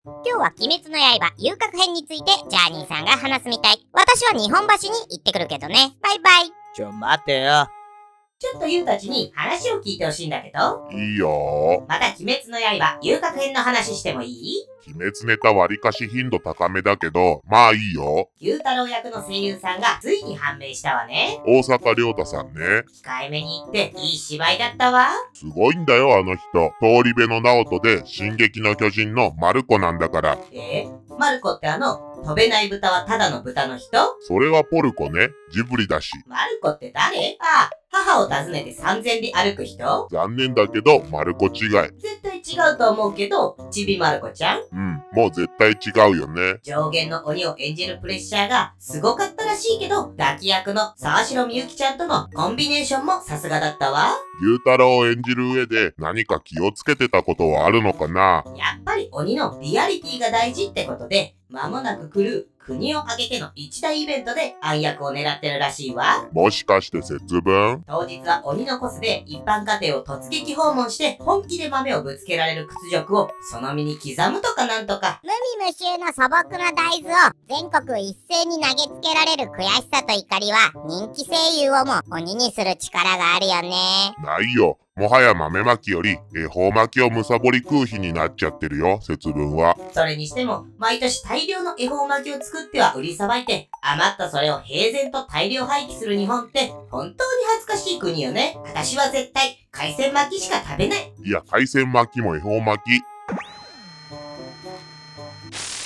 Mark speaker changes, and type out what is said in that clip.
Speaker 1: 今日は鬼滅の刃遊郭編についてジャーニーさんが話すみたい。私は日本橋に行ってくるけどね。バイバイ。
Speaker 2: 待てよ。
Speaker 3: ちょっとユウたちに話を聞いてほしいんだけど。
Speaker 4: いいよ
Speaker 3: また鬼滅の刃遊郭編の話してもいい？
Speaker 4: 鬼滅ネタ割かし頻度高めだけど、まあいいよ。
Speaker 3: 牛太郎役の声優さんがついに判明したわね。
Speaker 4: 大阪亮太さんね。
Speaker 3: 控えめに言っていい芝居だったわ。
Speaker 4: すごいんだよあの人。通り部の直人で進撃の巨人のマルコなんだから。
Speaker 3: マルコって飛べない豚はただの豚の人？
Speaker 4: それはポルコね。ジブリだし。
Speaker 3: マルコって誰？ああ、母を訪ねて3000里歩く人？
Speaker 4: 残念だけど、マルコ違い。
Speaker 3: 絶対違うと思うけど、ちびまる子ちゃん？
Speaker 4: もう絶対違うよね。
Speaker 3: 上限の鬼を演じるプレッシャーがすごかったらしいけど、ガキ役の沢城みゆきちゃんとのコンビネーションもさすがだったわ。
Speaker 4: 牛太郎を演じる上で何か気をつけてたことはあるのかな？
Speaker 3: やっぱり鬼のリアリティが大事ってことで、間もなく来る国を挙げての一大イベントで暗躍を狙ってるらしいわ。
Speaker 4: もしかして節分？
Speaker 3: 当日は鬼のコスで一般家庭を突撃訪問して本気で豆をぶつけられる屈辱をその身に刻むとかなんとか。
Speaker 1: 無味無臭の素朴な大豆を全国一斉に投げつけられる悔しさと怒りは人気声優をも鬼にする力があるよね。
Speaker 4: ないよ。もはや豆まきより恵方巻きをむさぼり食う日になっちゃってるよ、節分は。
Speaker 3: それにしても、毎年大量の恵方巻きを作っては売りさばいて、余ったそれを平然と大量廃棄する日本って本当に恥ずかしい国よね。私は絶対海鮮巻きしか食べない。
Speaker 4: いや、海鮮巻きも恵方巻き。